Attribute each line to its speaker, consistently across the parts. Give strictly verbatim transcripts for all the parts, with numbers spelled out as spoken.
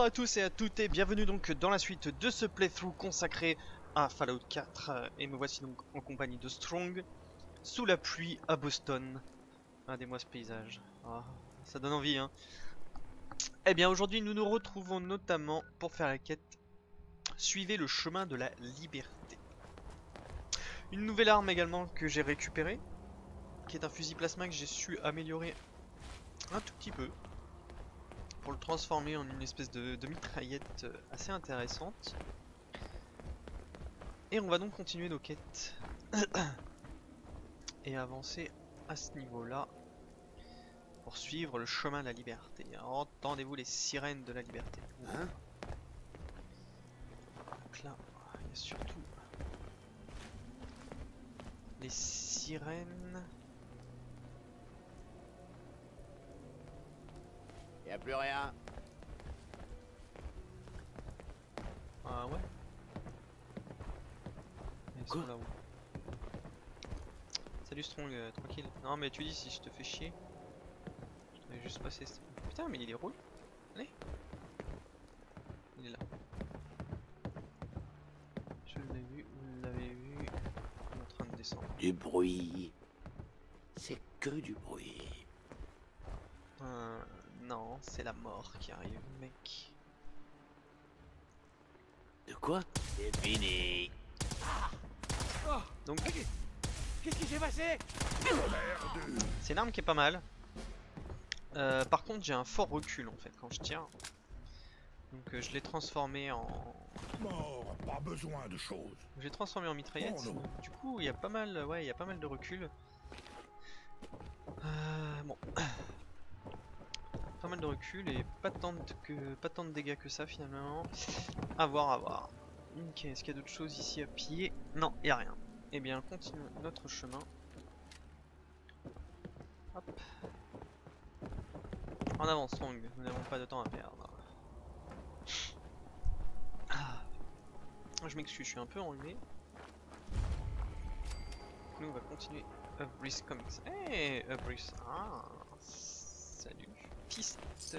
Speaker 1: Bonjour à tous et à toutes et bienvenue donc dans la suite de ce playthrough consacré à Fallout quatre. Et me voici donc en compagnie de Strong, sous la pluie à Boston. Regardez-moi ce paysage, ah, ça donne envie hein. Eh bien aujourd'hui nous nous retrouvons notamment pour faire la quête Suivez le chemin de la liberté. Une nouvelle arme également que j'ai récupérée, qui est un fusil plasma que j'ai su améliorer un tout petit peu pour le transformer en une espèce de, de mitraillette assez intéressante. Et on va donc continuer nos quêtes et avancer à ce niveau-là pour suivre le chemin de la liberté. Entendez-vous les sirènes de la liberté? Hein? Donc là, il y a surtout les sirènes.
Speaker 2: Y a plus rien.
Speaker 1: Ah ouais. Ils sont là-haut. Salut Strong, euh, tranquille. Non mais tu dis si je te fais chier. Je vais juste passer. Putain mais il est roule. Allez. Il est là. Je l'ai vu, vous l'avez vu. Il est en train de descendre.
Speaker 2: Du bruit. C'est que du bruit.
Speaker 1: Euh, non, c'est la mort qui arrive, mec.
Speaker 2: De quoi? C'est fini.
Speaker 1: Donc,
Speaker 2: Qu'est-ce qui s'est passé?
Speaker 1: c'est une arme qui est pas mal. Euh, par contre, j'ai un fort recul en fait quand je tire. Donc, euh, je l'ai transformé en.
Speaker 3: Mort, pas besoin de choses.
Speaker 1: Je l'ai transformé en mitraillette.
Speaker 3: Oh non.
Speaker 1: Du coup, il y a pas mal, ouais, il y a pas mal de recul. Euh, bon, pas mal de recul et pas tant de que, pas tant de dégâts que ça finalement. À voir, à voir. Ok, est-ce qu'il y a d'autres choses ici à piller? Non, il y a rien. Eh bien, continuons notre chemin. Hop. En avant, Strong, nous n'avons pas de temps à perdre. Ah. Je m'excuse, je suis un peu enlevé. Nous, on va continuer Upbris Comics. Hey, Upbris. Ah, salut. Piste.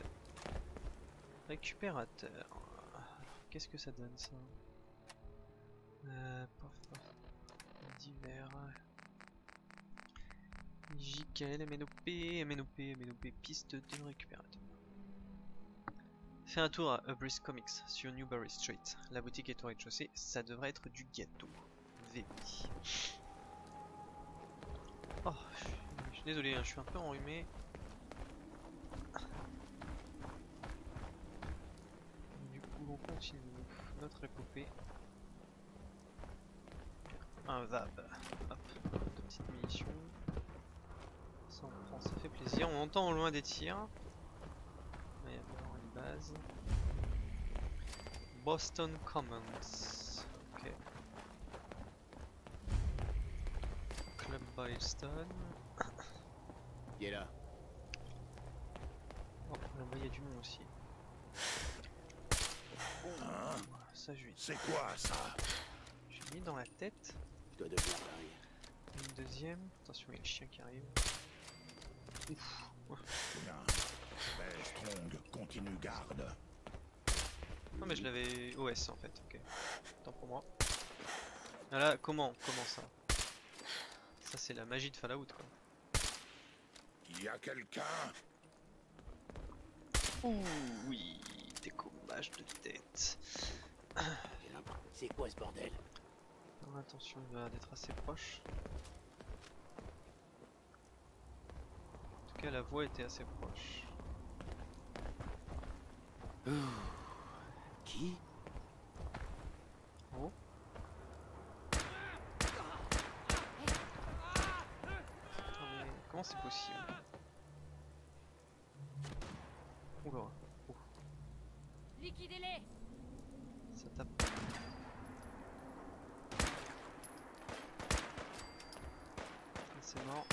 Speaker 1: Récupérateur. Qu'est-ce que ça donne ça? Euh, pof, pof. Divers. J K L, M N O P, M N O P, M N O P, piste de récupérateur. Fais un tour à Upbris Comics sur Newbury Street. La boutique est au rez-de-chaussée, ça devrait être du gâteau. V B. Oh, je suis, je suis désolé, hein, je suis un peu enrhumé. Du coup, on continue notre épopée. Un V A B. Hop, de petites munitions. Ça, on prend, ça fait plaisir. On entend au loin des tirs. Il y a vraiment une base. Boston Commons. Ok. Club Bylestone.
Speaker 2: Il est là.
Speaker 1: Oh, là-bas il y a du monde aussi.
Speaker 3: Hein?
Speaker 1: Ça, je lui
Speaker 3: C'est quoi ça?
Speaker 1: j'ai mis dans la tête.
Speaker 2: Je dois devenir Larry.
Speaker 1: Une deuxième. Attention, il y a le chien qui arrive. Ouf.
Speaker 3: Bien. Ben, Strong, continue garde.
Speaker 1: Non mais je l'avais O S en fait, ok. Tant pour moi. Ah là, comment Comment ça? Ça c'est la magie de Fallout quoi.
Speaker 3: Il y a quelqu'un?
Speaker 1: Ouh oui, décommage de tête.
Speaker 2: C'est quoi ce bordel?
Speaker 1: Alors, attention, il va être assez proche. En tout cas la voix était assez proche.
Speaker 2: Qui?
Speaker 1: Oh. Mais comment c'est possible? Oula. Oh.
Speaker 4: Liquidez-les!
Speaker 1: Ça tape. C'est mort.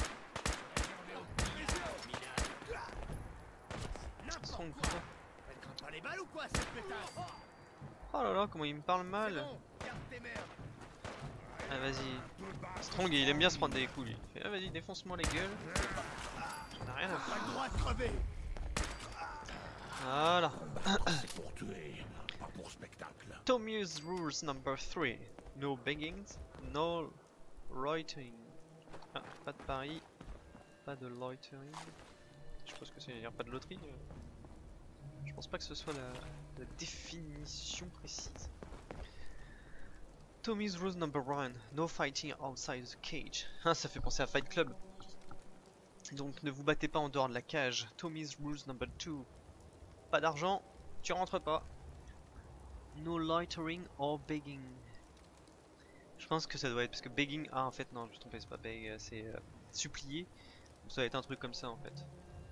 Speaker 1: Strong, putain.
Speaker 2: Elle craint pas les balles ou quoi cette pétasse?
Speaker 1: Oh là là, comment il me parle mal.
Speaker 2: Garde tes merdes.
Speaker 1: Ah vas-y. Strong il aime bien se prendre des coups lui. Il fait, ah vas-y défonce-moi les gueules. J'en ai rien à
Speaker 2: Pas le
Speaker 1: foutre.
Speaker 2: droit de crever.
Speaker 1: Voilà.
Speaker 3: Combattre, c'est pour tuer, pas pour spectacle.
Speaker 1: Tommy's rules number three. No beggings, no loitering. Ah, pas de pari, pas de loitering. Je pense que c'est dire pas de loterie. Je pense pas que ce soit la, la définition précise. Tommy's rules number one. No fighting outside the cage. Ah, ça fait penser à Fight Club. Donc ne vous battez pas en dehors de la cage. Tommy's rules number two. Pas d'argent, tu rentres pas. No loitering or begging. Je pense que ça doit être parce que begging. Ah en fait non, je me suis trompé, c'est pas beg, c'est euh, supplier. Donc, ça va être un truc comme ça en fait.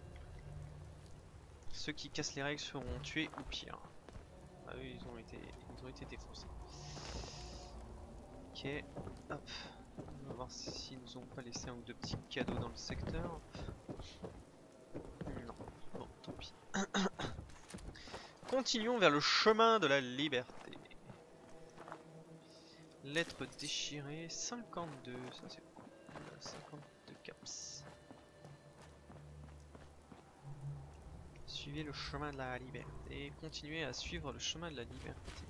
Speaker 1: Ceux qui cassent les règles seront tués ou pire. Ah oui, ils ont été, ils ont été défoncés. Ok, hop. On va voir s'ils nous ont pas laissé un ou deux petits cadeaux dans le secteur. Non, bon, tant pis. Continuons vers le chemin de la liberté. Lettre déchirée, cinquante-deux, ça c'est cool. cinquante-deux caps. Suivez le chemin de la liberté. Continuez à suivre le chemin de la liberté.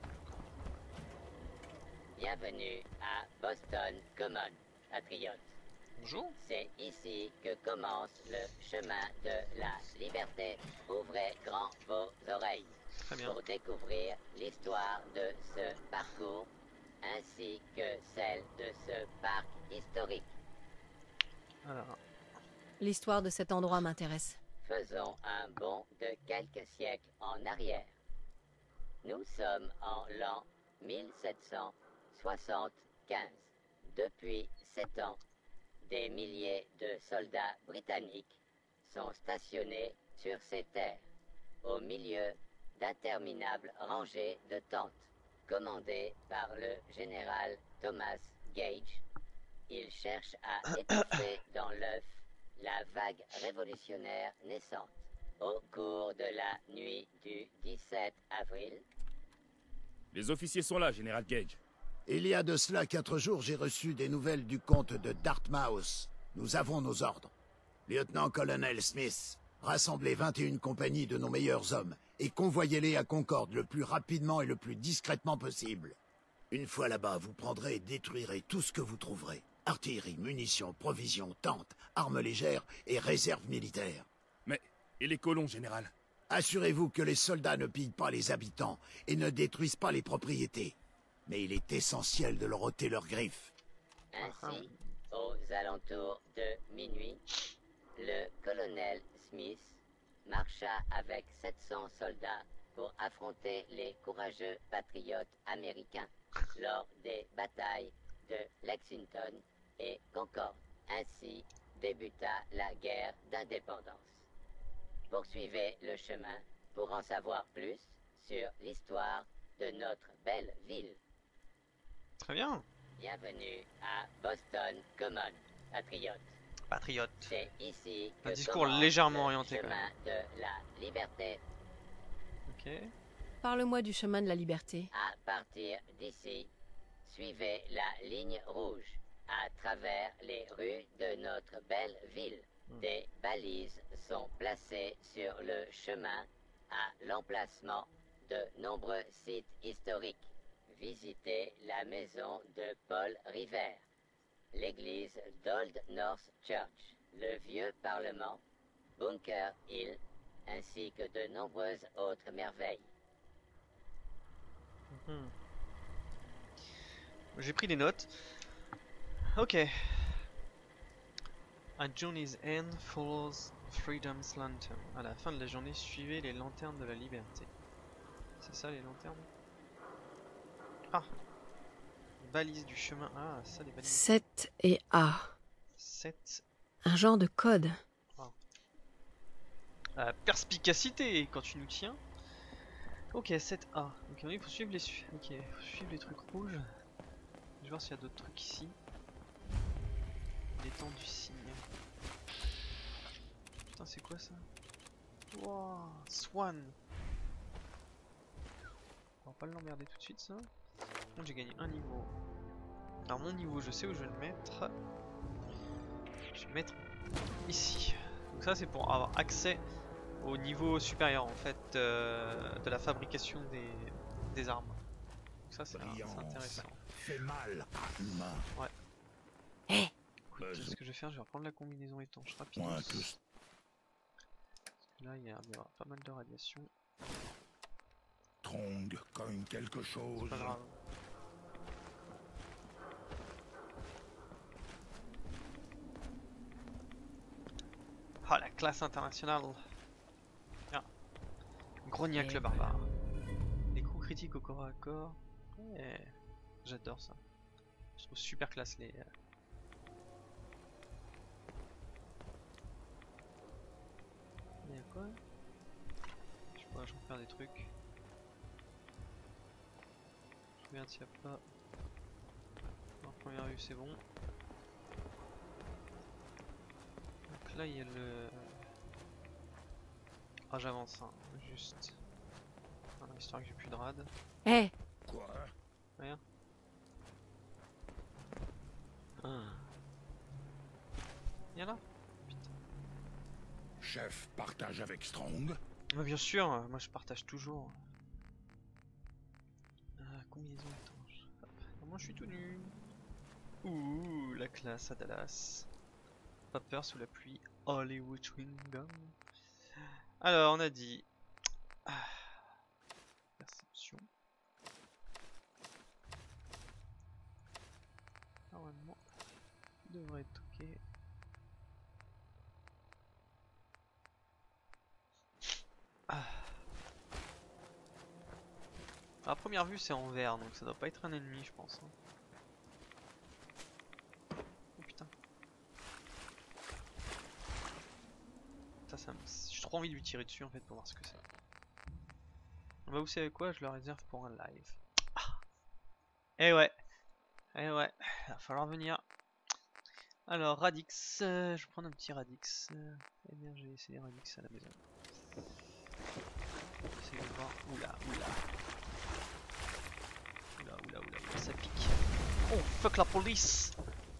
Speaker 5: Bienvenue à Boston Common, patriote.
Speaker 1: Bonjour.
Speaker 5: C'est ici que commence le chemin de la liberté. Ouvrez grand vos oreilles
Speaker 1: Très bien.
Speaker 5: pour découvrir l'histoire de ce parcours ainsi que celle de ce parc historique.
Speaker 1: Alors,
Speaker 6: L'histoire de cet endroit m'intéresse.
Speaker 5: Faisons un bond de quelques siècles en arrière. Nous sommes en l'an mille sept cent soixante-quinze. Depuis sept ans, des milliers de soldats britanniques sont stationnés sur ces terres, au milieu d'interminables rangées de tentes. Commandées par le général Thomas Gage, ils cherchent à étouffer dans l'œuf la vague révolutionnaire naissante. Au cours de la nuit du dix-sept avril,
Speaker 7: Les officiers sont là, Général Gage.
Speaker 8: Il y a de cela quatre jours, j'ai reçu des nouvelles du comte de Dartmouth. Nous avons nos ordres. Lieutenant-colonel Smith, rassemblez vingt et une compagnies de nos meilleurs hommes et convoyez-les à Concorde le plus rapidement et le plus discrètement possible. Une fois là-bas, vous prendrez et détruirez tout ce que vous trouverez. Artillerie, munitions, provisions, tentes, armes légères et réserves militaires.
Speaker 7: Mais, et les colons, Général?
Speaker 8: Assurez-vous que les soldats ne pillent pas les habitants et ne détruisent pas les propriétés. Mais il est essentiel de leur ôter leurs griffes.
Speaker 5: ainsi, aux alentours de minuit, le colonel Smith marcha avec sept cents soldats pour affronter les courageux patriotes américains lors des batailles de Lexington et Concorde. Ainsi débuta la guerre d'indépendance. Poursuivez le chemin pour en savoir plus sur l'histoire de notre belle ville.
Speaker 1: très bien.
Speaker 5: Bienvenue à Boston Common, patriote.
Speaker 1: Patriote.
Speaker 5: C'est ici que
Speaker 1: Un discours
Speaker 5: commence
Speaker 1: légèrement
Speaker 5: le
Speaker 1: orienté, quand
Speaker 5: chemin de la liberté.
Speaker 1: Ok.
Speaker 6: Parle-moi du chemin de la liberté.
Speaker 5: À partir d'ici, suivez la ligne rouge à travers les rues de notre belle ville. Des balises sont placées sur le chemin à l'emplacement de nombreux sites historiques. Visitez la maison de Paul Revere, l'église d'Old North Church, le vieux parlement, Bunker Hill, ainsi que de nombreuses autres merveilles.
Speaker 1: Mhm. J'ai pris des notes. Ok. A journey's end follows freedom's lantern. À la fin de la journée, suivez les lanternes de la liberté. C'est ça les lanternes? Ah. Balise du chemin. Ah, ça les balises.
Speaker 6: sept et A.
Speaker 1: sept.
Speaker 6: Un genre de code.
Speaker 1: Euh, perspicacité quand tu nous tiens. Ok, sept A. Ok, il faut suivre les su Ok, faut suivre les trucs rouges. Je vais voir s'il y a d'autres trucs ici. L'étang du cygne. Putain, c'est quoi ça? Wow, Swan. On va pas l'emmerder tout de suite ça. Bon, j'ai gagné un niveau. Alors mon niveau, je sais où je vais le mettre. Je vais le mettre ici. Donc ça c'est pour avoir accès au niveau supérieur en fait euh, de la fabrication des, des armes. Donc ça c'est intéressant.
Speaker 3: Fait mal à humain.
Speaker 1: Ouais.
Speaker 2: Hé
Speaker 1: Écoute, ce que je vais faire, je vais reprendre la combinaison étanche rapidement.
Speaker 3: Point que
Speaker 1: Là il y a, il y a pas mal de radiation.
Speaker 3: Strong cogne quelque chose.
Speaker 1: C'est pas grave. Ah, la classe internationale. Ah. Grognac le barbare. Les coups critiques au corps à corps. Ouais. J'adore ça. Je trouve super classe les... Il y a quoi? Je sais pas, je vais faire des trucs. Je regarde s'il n'y a pas... En première vue c'est bon. Donc là il y a le... Ah j'avance hein, juste. Voilà, histoire que j'ai plus de rad.
Speaker 6: Hé,
Speaker 3: Quoi?
Speaker 1: Rien. Ah. Il y en a.
Speaker 3: Chef partage avec Strong.
Speaker 1: Bah, bien sûr, moi je partage toujours. Ah, combinaison étanche. Hop. Moi je suis tout nu. Ouh, la classe à Dallas. Pas peur sous la pluie. Hollywood chewing gum. Alors, on a dit. Ah. Perception. Normalement, devrait être ok. Ah. À première vue, c'est en vert, donc ça doit pas être un ennemi, je pense. Hein. Oh putain. Ça, ça me... J'ai trop envie de lui tirer dessus en fait pour voir ce que c'est. Bah, vous savez quoi, je le réserve pour un live. Ah. Eh ouais. Eh ouais, il va falloir venir. Alors, Radix, euh, je vais prendre un petit Radix. Euh, eh bien, j'ai essayé des Radix à la maison. J'essaie de voir. Oula, oula. Oula, oula, oula, oula, ça pique. Oh, fuck la police!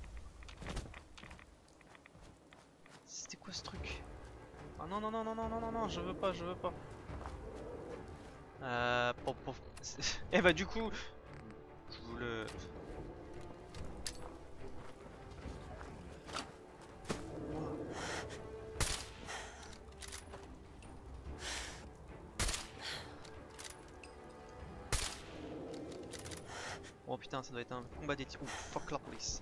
Speaker 1: C'était quoi ce truc? Ah non, non, non, non, non, non, non, non, je veux pas, je veux pas. Euh. Pop, pop. Eh bah, du coup, je vous le. Oh putain, ça doit être un combat des types. Oh fuck la police.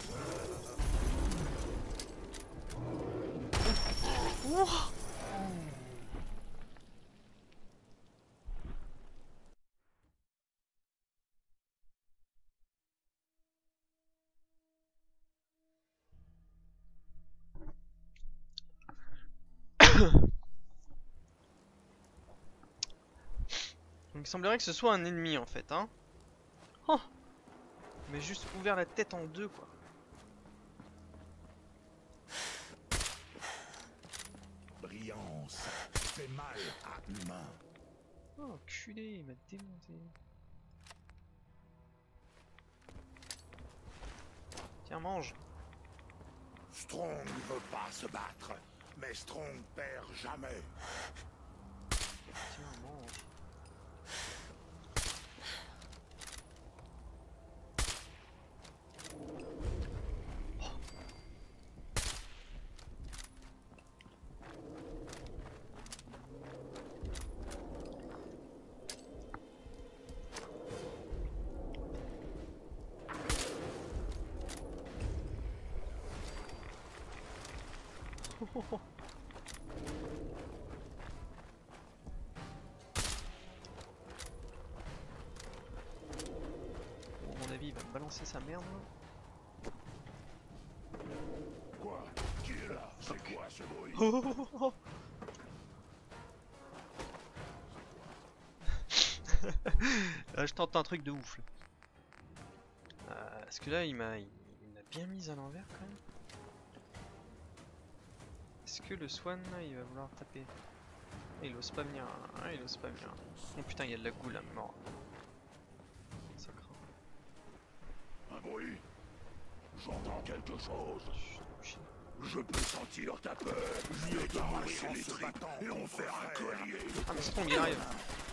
Speaker 1: Oh. Donc il semblerait que ce soit un ennemi en fait, hein. Oh, mais juste ouvert la tête en deux quoi.
Speaker 3: Brillance fait mal à humain.
Speaker 1: Oh culé, il m'a démonté. Tiens, mange.
Speaker 3: Strong ne veut pas se battre, mais Strong perd jamais.
Speaker 1: Tiens, mange. Oh. Bon, à mon avis, il va me balancer sa merde.
Speaker 3: Quoi? Qui est là? C'est quoi ce bruit?
Speaker 1: Oh, oh, oh. Là, je tente un truc de ouf. Là. Euh, parce que là, il m'a il, il m'a bien mis à l'envers quand même. Est-ce que le Swan, là, il va vouloir taper? Il ose pas venir. Hein, il ose pas venir. Oh putain, il y a de la goule à mort. Ça craint.
Speaker 3: Un bruit? J'entends quelque chose.
Speaker 1: Chut, chut.
Speaker 3: Je peux sentir ta peur. Mieux de mourir en se battant et en faire un collier.
Speaker 1: Ah mais Strong il arrive.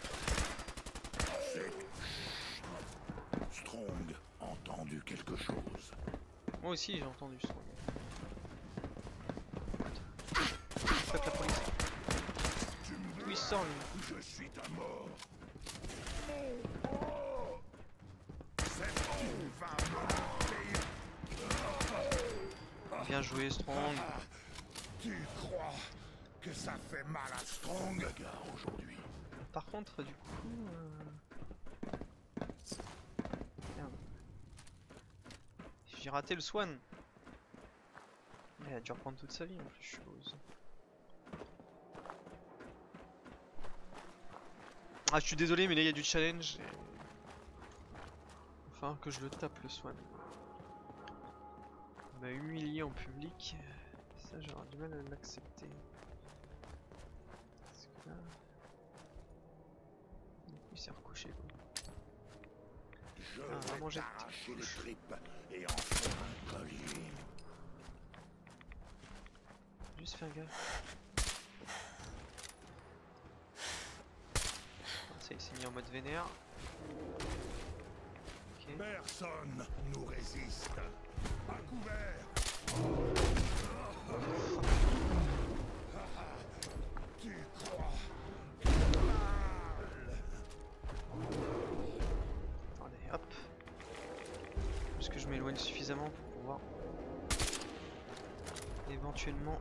Speaker 3: Strong, entendu quelque chose.
Speaker 1: Moi aussi j'ai entendu Strong. Fuck la police. D'où il sort lui?
Speaker 3: Je suis ta mort.
Speaker 1: Bien joué Strong.
Speaker 3: Tu crois que ça fait mal à Strong, gars, aujourd'hui?
Speaker 1: Par contre du coup... Euh... Merde. J'ai raté le Swan. Il a dû reprendre toute sa vie en plus je suppose. Ah je suis désolé mais là il y a du challenge. Et... Enfin que je le tape le Swan. Il m'a humilié en public. Ça j'aurais du mal à l'accepter. Parce que là... Du coup il s'est recouché quoi.
Speaker 3: Je
Speaker 1: Ah,
Speaker 3: vais
Speaker 1: vraiment, j'ai-
Speaker 3: t'arracher les tripes et en faire un collier.
Speaker 1: Juste faire gaffe. Ah, ça il s'est mis en mode vénère. Ok.
Speaker 3: Personne nous résiste. À couvert. Tu crois mal.
Speaker 1: Attendez, hop. Est-ce que je m'éloigne suffisamment pour pouvoir éventuellement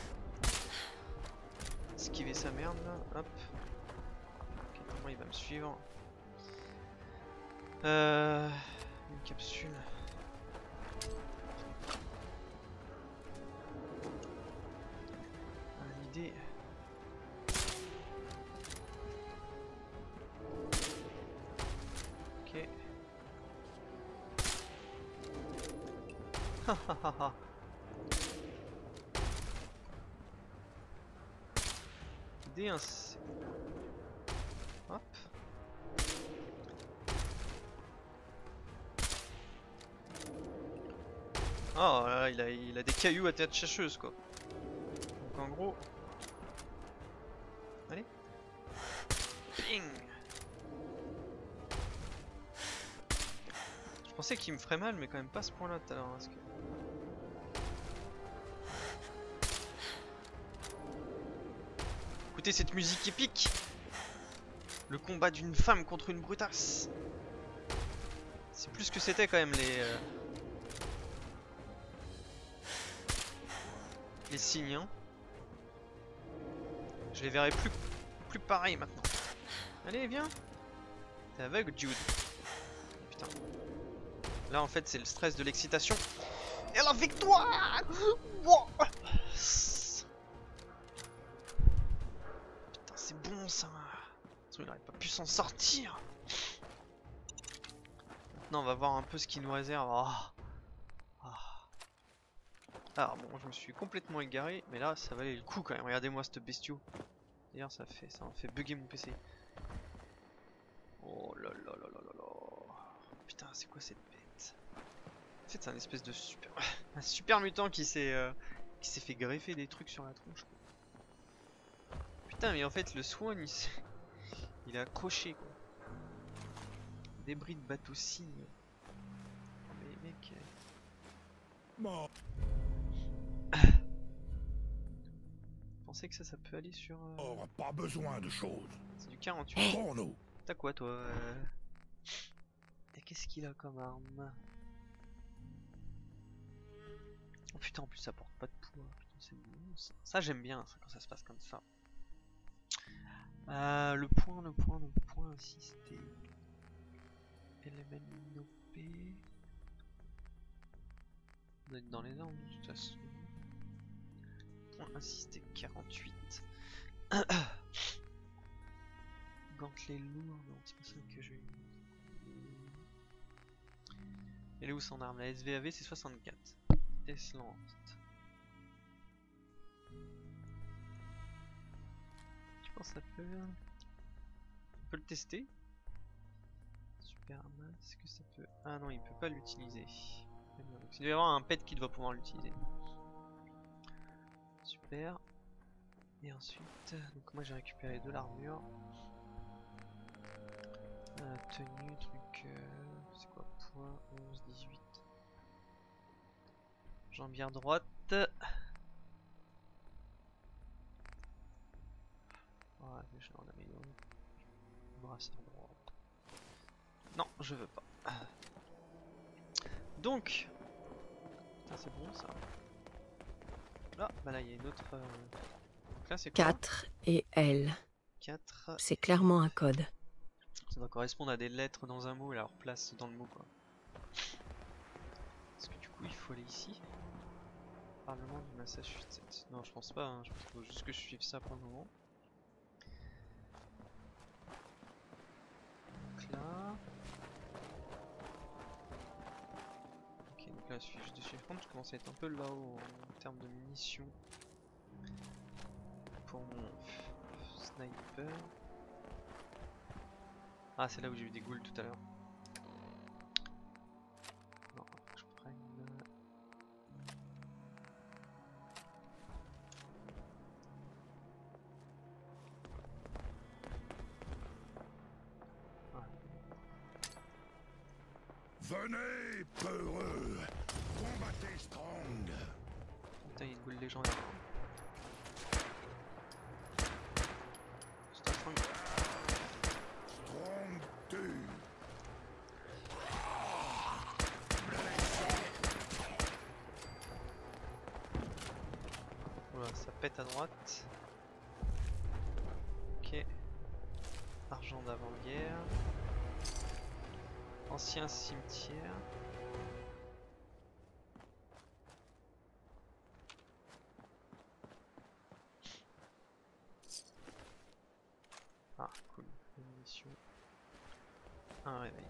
Speaker 1: esquiver sa merde là, hop. Ok, normalement il va me suivre. Euh... Une capsule. Ah, l'idée. Ok. Hahaha. Idée ainsi. Hop. Oh là, il a, il a des cailloux à tête chercheuse quoi. Donc en gros. Allez. Ping. Je pensais qu'il me ferait mal mais quand même pas à ce point là tout à l'heure. Parce que... Écoutez cette musique épique. Le combat d'une femme contre une brutasse. C'est plus ce que c'était quand même les... Euh... Les signes, hein. Je les verrai plus, plus pareil maintenant. Allez, viens. T'es aveugle, Jude. Putain. Là, en fait, c'est le stress de l'excitation. Et la victoire. Wow. Putain, c'est bon ça. Il n'aurait pas pu s'en sortir. Maintenant, on va voir un peu ce qu'il nous réserve. Oh. Alors bon, je me suis complètement égaré, mais là ça valait le coup quand même. Regardez-moi ce bestiau. D'ailleurs ça fait ça en fait bugger mon P C. Oh là là là là là là. Putain, c'est quoi cette bête? En fait c'est un espèce de super un super mutant qui s'est euh, qui s'est fait greffer des trucs sur la tronche. Putain, mais en fait le Swan il s'est il a accroché quoi. Débris de bateau cygne. Mais mec.
Speaker 3: Mort.
Speaker 1: Vous pensez que ça, ça peut aller sur... Euh...
Speaker 3: Or, pas besoin de choses.
Speaker 1: C'est du quarante-huit.
Speaker 3: Chrono.
Speaker 1: T'as quoi toi euh... Et qu'est-ce qu'il a comme arme? Oh putain, en plus ça porte pas de poids. Putain, c'est bon ça. Ça j'aime bien ça, quand ça se passe comme ça. Euh, le point, le point, le point assisté. Élément inopé. On doit être dans les armes de toute façon. Point assisté quarante-huit. Gantelet lourd, non c'est pas ça que je vais. Elle est où son arme? La S V A V c'est soixante-quatre. Vitesse lente. Tu penses ça peut... On peut le tester? Superman, est-ce que ça peut... Ah non, il peut pas l'utiliser. Donc il doit y avoir un pet qui doit pouvoir l'utiliser. Super. Et ensuite, donc moi j'ai récupéré de l'armure. Euh, tenue, truc... Euh, c'est quoi? Point onze, dix-huit. Jambière droite. Ouais, je vais en améliorer. Brassard droit. Non, je veux pas. Donc, ça c'est bon ça. Là, bah là il y a une autre. Euh... Donc là c'est quoi?
Speaker 6: quatre et L.
Speaker 1: quatre.
Speaker 6: C'est clairement un code.
Speaker 1: Ça doit correspondre à des lettres dans un mot et à leur place dans le mot quoi. Est-ce que du coup il faut aller ici? Parlement du Massachusetts. Non je pense pas, hein. Je pense qu'il faut juste que je suive ça pour le moment. Donc là. Ok donc là je suis juste dessus. Je commence à être un peu là-haut en termes de munitions. Pour mon sniper. Ah c'est là où j'ai eu des ghouls tout à l'heure. Non, faut que je prenne... Voilà.
Speaker 3: Venez, peureux, combattez Strong.
Speaker 1: Putain, il y a une boule légendaire. C'est un Strong.
Speaker 3: Strong tue.
Speaker 1: Voilà, ça pète à droite. Ok. Argent d'avant-guerre. Ancien cimetière. Ah, cool. Munition. Un réveil.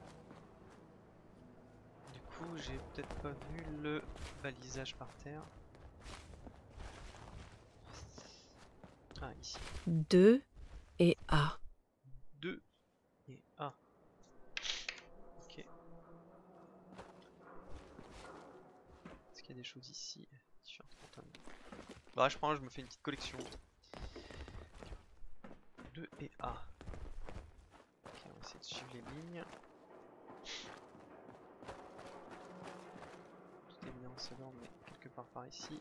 Speaker 1: Du coup, j'ai peut-être pas vu le balisage par terre. Ah, ici.
Speaker 6: deux et A.
Speaker 1: deux et A. Ok. Est-ce qu'il y a des choses ici? Bah, je prends, je me fais une petite collection. deux et A. Ok, on va essayer de suivre les lignes. Tout est bien en ce ordre, mais quelque part par ici.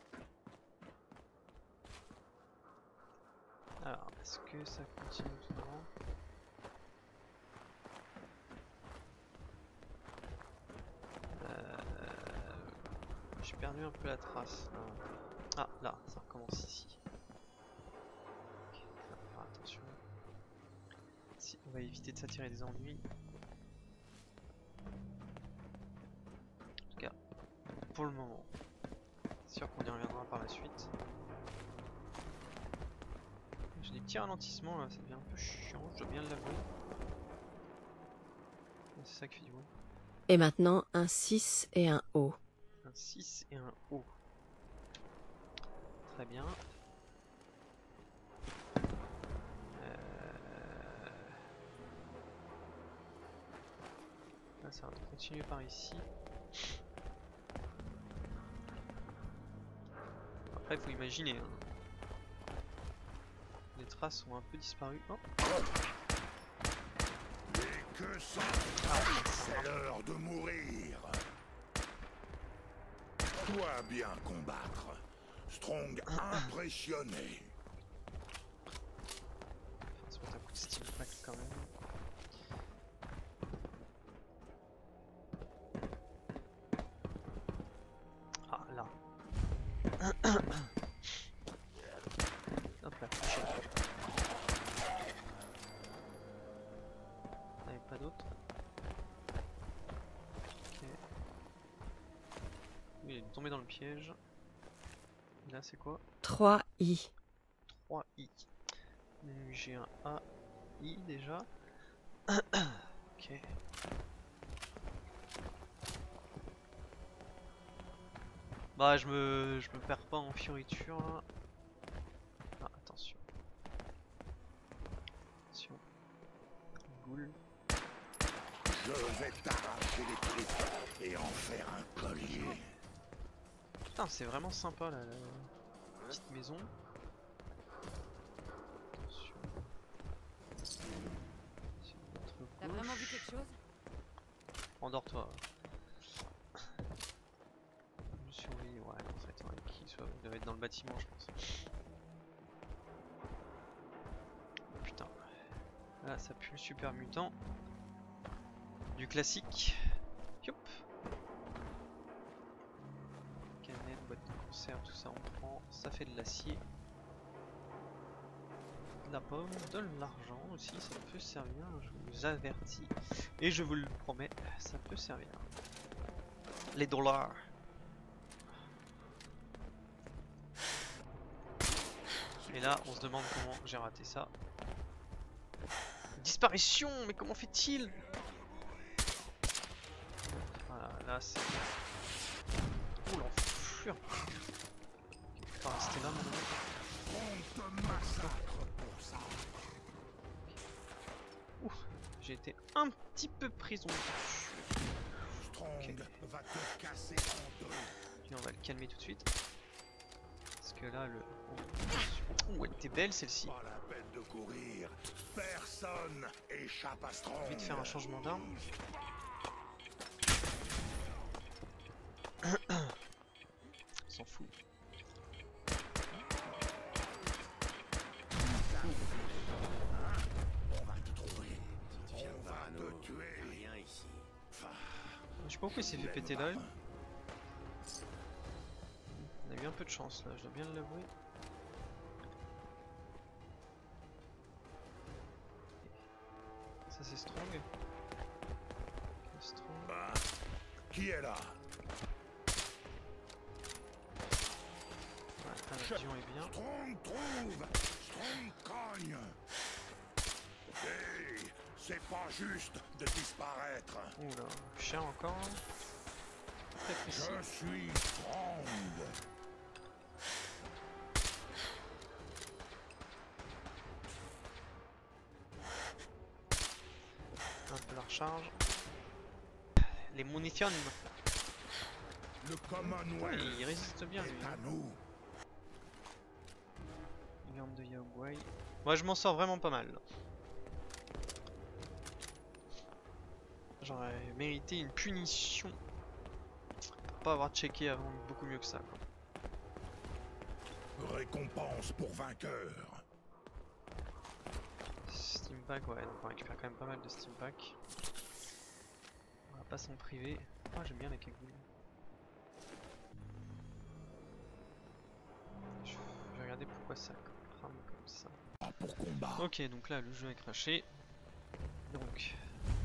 Speaker 1: Alors, est-ce que ça continue tout droit? euh... J'ai perdu un peu la trace. Ah, là, ça recommence ici. Okay, on va faire attention. Si, on va éviter de s'attirer des ennuis. En tout cas, pour le moment. C'est sûr qu'on y reviendra par la suite. J'ai des petits ralentissements là, ça devient un peu chiant, je dois bien l'avouer. C'est ça qui fait du bruit.
Speaker 6: Et maintenant, un six et un O.
Speaker 1: Un six et un O. Très bien. Euh... Là, ça va continuer par ici. Après, il faut imaginer. Hein. Les traces ont un peu disparu. Oh.
Speaker 3: Et que ça, c'est l'heure de mourir. Dois bien combattre. Strong impressionné.
Speaker 1: Faut se mettre un coup de steel pack quand même. Ah là. Hop là. Il n'y avait pas d'autre. Ok. Oui, il est tombé dans le piège. Et là c'est quoi?
Speaker 6: trois I.
Speaker 1: trois I. J'ai un A I déjà. Ok. Bah je me je me perds pas en fioriture là. Ah attention. Attention. Ghoul.
Speaker 3: Je vais t'arracher les tripes et en faire un collier.
Speaker 1: Putain c'est vraiment sympa là. La... petite maison. Attention. C'est notre
Speaker 4: T'as
Speaker 1: gauche.
Speaker 4: vraiment vu quelque chose?
Speaker 1: Endors-toi. Je surveille, ouais, en fait, ouais, qu'il soit, il doit être dans le bâtiment, je pense. Putain. Là, ça pue le super mutant. Du classique. Youp. Canette, boîte de conserve, tout ça on prend. Ça fait de l'acier. De la pomme, de l'argent aussi, ça peut servir, je vous avertis. Et je vous le promets, ça peut servir. Les dollars. Et là, on se demande comment j'ai raté ça. Disparition, mais comment fait-il? Voilà, là c'est... Oh l'enflure. Faut pas rester là mon ami.
Speaker 3: On te massacre pour ça.
Speaker 1: Ouh, j'ai été un petit peu prison.
Speaker 3: Strong
Speaker 1: Ok.
Speaker 3: va te casser en deux.
Speaker 1: Puis on va le calmer tout de suite. Parce que là le... Oh, elle était belle celle-ci.
Speaker 3: Pas la peine de courir. Personne échappe à Strong.
Speaker 1: Vite faire un changement d'arme. On s'en fout.
Speaker 3: On va te trouver. On va te tuer.
Speaker 2: Rien ici.
Speaker 1: Je sais pas pourquoi il s'est fait péter là. On a eu un peu de chance là, je dois bien l'avouer. Ça c'est strong. Okay, strong.
Speaker 3: Qui est là?
Speaker 1: Ouais, l'invasion est bien.
Speaker 3: Strong trouve. Strong cogne. Hey, c'est pas juste de disparaître.
Speaker 1: Oula, chien encore. Très précis.
Speaker 3: Je suis Strong.
Speaker 1: Un peu la recharge. Les munitions.
Speaker 3: Le Commonwealth
Speaker 1: Il résiste bien lui.
Speaker 3: est à nous.
Speaker 1: Viande de Yaoguai. Moi je m'en sors vraiment pas mal. J'aurais mérité une punition. Pour pas avoir checké avant beaucoup mieux que ça quoi.
Speaker 3: Récompense pour vainqueur.
Speaker 1: Steam pack, ouais, donc on récupère quand même pas mal de steam pack. On va pas s'en priver. Moi oh, j'aime bien la cagoule. Je vais regarder pourquoi ça crame comme ça.
Speaker 3: Pas pour combat.
Speaker 1: Ok, donc là le jeu est craché. Donc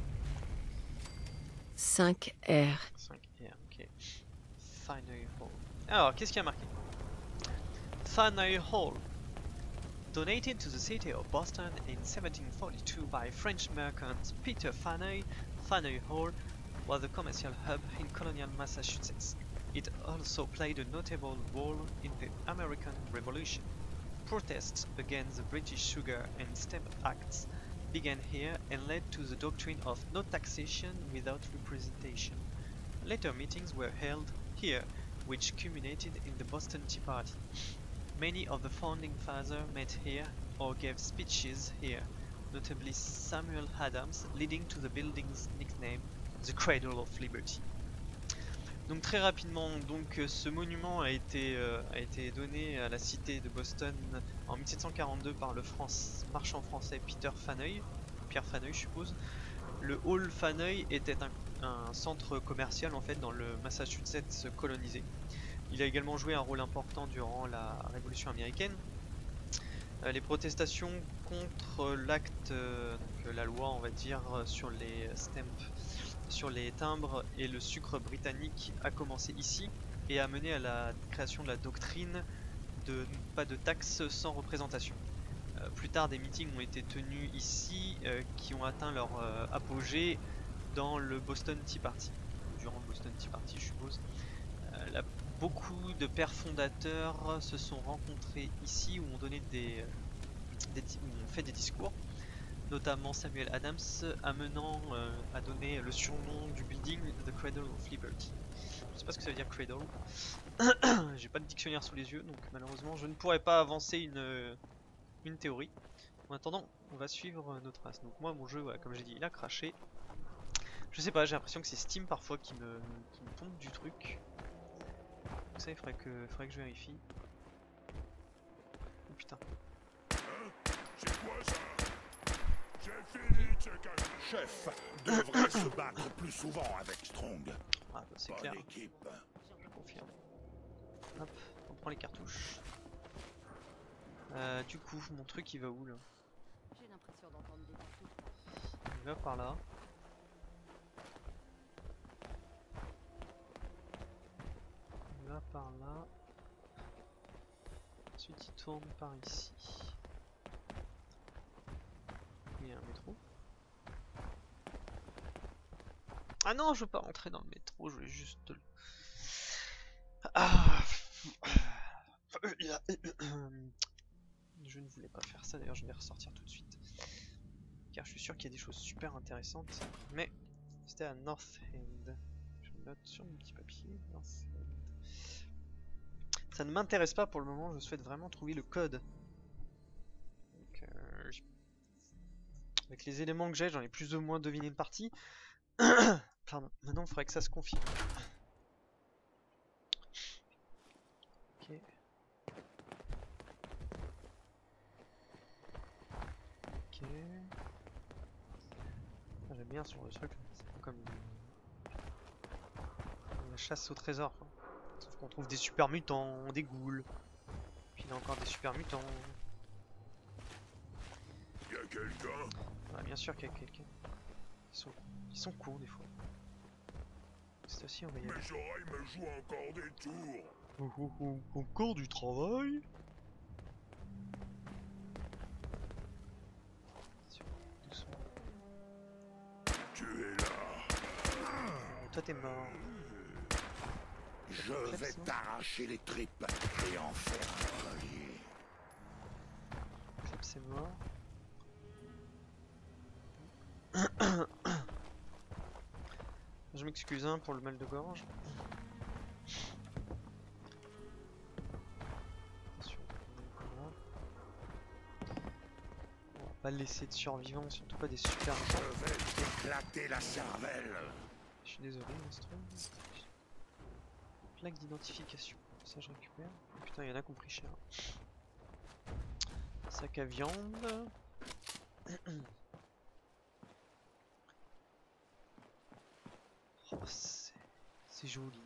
Speaker 6: cinq R.
Speaker 1: cinq R, ok. Thanay Hall. Alors, qu'est-ce qu'il y a marqué? Thanay Hall. Donated to the city of Boston in seventeen forty-two by French merchant Peter Faneuil, Faneuil Hall was a commercial hub in colonial Massachusetts. It also played a notable role in the American Revolution. Protests against the British Sugar and Stamp Acts began here and led to the doctrine of no taxation without representation. Later meetings were held here, which culminated in the Boston Tea Party. Many of the founding fathers met here or gave speeches here, notably Samuel Adams, leading to the building's nickname, the Cradle of Liberty. Donc très rapidement, donc ce monument a été, euh, a été donné à la cité de Boston en mille sept cent quarante-deux par le France, marchand français Peter Faneuil, Pierre Faneuil je suppose. Le Hall Faneuil était un, un centre commercial en fait dans le Massachusetts colonisé. Il a également joué un rôle important durant la Révolution américaine. Euh, les protestations contre l'acte, euh, donc la loi on va dire sur les stamps, sur les timbres et le sucre britannique a commencé ici et a mené à la création de la doctrine de pas de taxes sans représentation. Euh, plus tard des meetings ont été tenus ici euh, qui ont atteint leur euh, apogée dans le Boston Tea Party, durant le Boston Tea Party je suppose. Euh, la, beaucoup de pères fondateurs se sont rencontrés ici où ont donné des, des où ont fait des discours, notamment Samuel Adams amenant euh, à donner le surnom du building The Cradle of Liberty. Je sais pas ce que ça veut dire Cradle. J'ai pas de dictionnaire sous les yeux, donc malheureusement je ne pourrais pas avancer une, une théorie. En attendant, on va suivre nos traces. Donc moi mon jeu, voilà, comme j'ai dit, il a craché. Je sais pas, j'ai l'impression que c'est Steam parfois qui me, qui me pompe du truc. Donc ça il faudrait que, faudrait que je vérifie. Oh putain.
Speaker 3: C'est quoi ça? J'ai fini de checker. Chef devrait se battre plus souvent avec Strong.
Speaker 1: Ah bah c'est
Speaker 3: Bonne
Speaker 1: clair,
Speaker 3: équipe.
Speaker 1: je confirme. Hop, on prend les cartouches. Euh, du coup, mon truc il va où là?
Speaker 4: J'ai l'impression d'entendre des cartouches.
Speaker 1: Il va par là. Il va par là. Ensuite il tourne par ici. Il y a un métro. Ah non, je veux pas rentrer dans le métro, je veux juste... Ah. Je ne voulais pas faire ça, d'ailleurs je vais ressortir tout de suite. Car je suis sûr qu'il y a des choses super intéressantes. Mais c'était à North End. Je me note sur mon petit papier. North End. Ça ne m'intéresse pas pour le moment, je souhaite vraiment trouver le code. Donc, euh, avec les éléments que j'ai, j'en ai plus ou moins deviné une partie. Pardon, maintenant il faudrait que ça se confirme. Ok. Ok. Ah, j'aime bien sur le truc, c'est un peu comme la chasse au trésor, quoi. Sauf qu'on trouve des super mutants, des ghouls. Puis il y a encore des super mutants.
Speaker 3: Y'a quelqu'un?
Speaker 1: Ah, bien sûr qu'il y a quelqu'un. Ils sont, ils sont cons des fois. C'est aussi on va y aller.
Speaker 3: Mes oreilles me jouent encore des tours.
Speaker 1: Oh, oh, oh, encore du travail. Doucement.
Speaker 3: Tu es là.
Speaker 1: Oh, toi t'es mort.
Speaker 3: Je vais t'arracher les tripes et en faire un collier.
Speaker 1: Clip c'est mort. Je m'excuse hein, pour le mal de gorge. Attention, on va pas laisser de survivants, surtout pas des super
Speaker 3: Je vais t'éclater la cervelle.
Speaker 1: Je suis désolé, Nostrum. Plaque d'identification, ça je récupère. Oh, putain, il y en a qui ont pris cher. Sac à viande. Oh, c'est joli.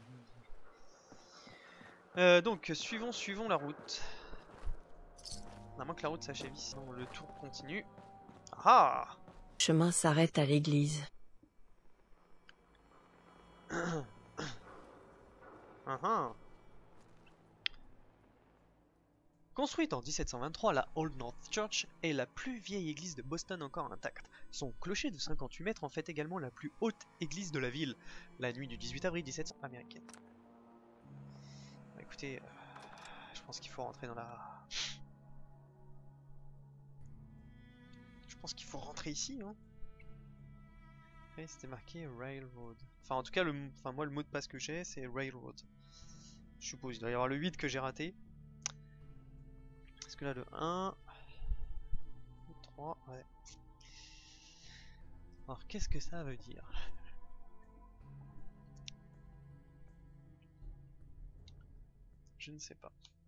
Speaker 1: Euh, donc, suivons, suivons la route. À moins que la route s'achève ici, sinon le tour continue. Ah!
Speaker 6: Le chemin s'arrête à l'église.
Speaker 1: Ah ah. Construite en mille sept cent vingt-trois, la Old North Church est la plus vieille église de Boston encore intacte. Son clocher de cinquante-huit mètres en fait également la plus haute église de la ville, la nuit du dix-huit avril mille sept cents américaine. Bah, écoutez, euh, je pense qu'il faut rentrer dans la... Je pense qu'il faut rentrer ici, hein. Après c'était marqué Railroad. Enfin en tout cas, le... enfin, moi le mot de passe que j'ai c'est Railroad. Je suppose, il doit y avoir le huit que j'ai raté. Parce que là le un, le trois, ouais. Alors qu'est-ce que ça veut dire? Je ne sais pas.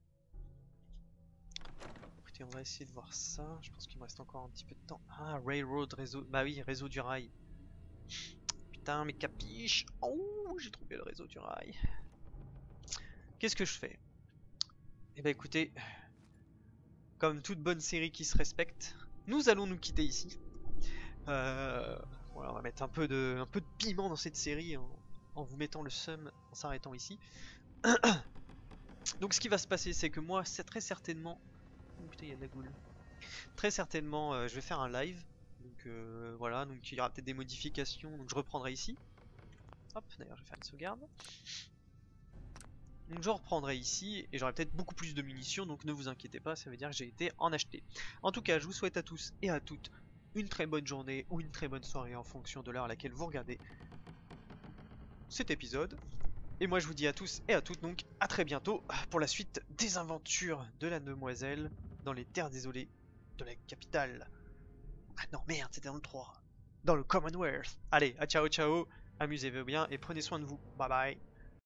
Speaker 1: Écoutez, on va essayer de voir ça. Je pense qu'il me reste encore un petit peu de temps. Ah, Railroad, réseau. Bah oui, réseau du rail. Putain, mais capiche. Oh, j'ai trouvé le réseau du rail. Qu'est-ce que je fais? Eh bah écoutez, comme toute bonne série qui se respecte, nous allons nous quitter ici. Euh, voilà, on va mettre un peu de, un peu de piment dans cette série en, en vous mettant le seum en s'arrêtant ici. Donc ce qui va se passer, c'est que moi, c'est très certainement... Oh putain, il y a de la goule. Très certainement, euh, je vais faire un live. Donc euh, voilà, donc il y aura peut-être des modifications, donc je reprendrai ici. Hop, d'ailleurs je vais faire une sauvegarde. Donc je reprendrai ici, et j'aurai peut-être beaucoup plus de munitions, donc ne vous inquiétez pas, ça veut dire que j'ai été en acheter. En tout cas, je vous souhaite à tous et à toutes une très bonne journée ou une très bonne soirée en fonction de l'heure à laquelle vous regardez cet épisode. Et moi je vous dis à tous et à toutes donc à très bientôt pour la suite des aventures de la demoiselle dans les terres désolées de la capitale. Ah non merde, c'était dans le trois. Dans le Commonwealth. Allez, à ciao ciao, amusez-vous bien et prenez soin de vous. Bye bye.